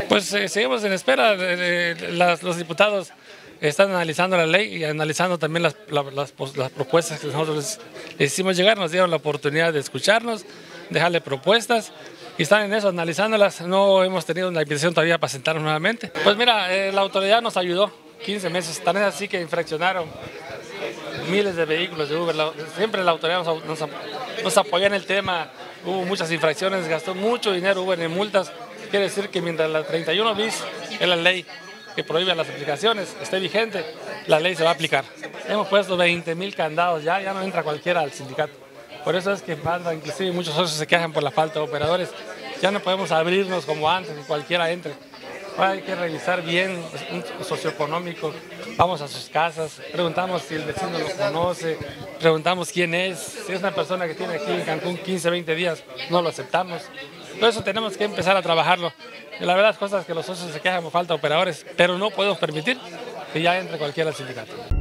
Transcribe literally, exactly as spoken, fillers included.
Pues eh, seguimos en espera. De, de, las, los diputados están analizando la ley y analizando también las, la, las, las propuestas que nosotros les, les hicimos llegar. Nos dieron la oportunidad de escucharnos, dejarle propuestas y están en eso, analizándolas. No hemos tenido una invitación todavía para sentarnos nuevamente. Pues mira, eh, la autoridad nos ayudó quince meses, tan es así que infraccionaron miles de vehículos de Uber. La, siempre la autoridad nos, nos, nos apoyó en el tema, hubo muchas infracciones, gastó mucho dinero Uber en multas. Quiere decir que mientras la treinta y uno bis es la ley que prohíbe las aplicaciones, esté vigente, la ley se va a aplicar. Hemos puesto veinte mil candados ya, ya no entra cualquiera al sindicato. Por eso es que falta, inclusive muchos socios se quejan por la falta de operadores. Ya no podemos abrirnos como antes, que cualquiera entre. Ahora hay que revisar bien un socioeconómico, vamos a sus casas, preguntamos si el vecino lo conoce, preguntamos quién es, si es una persona que tiene aquí en Cancún quince, veinte días, no lo aceptamos. Por eso tenemos que empezar a trabajarlo. Y la verdad es cosas que los socios se quejan por falta de operadores, pero no podemos permitir que ya entre cualquiera al sindicato.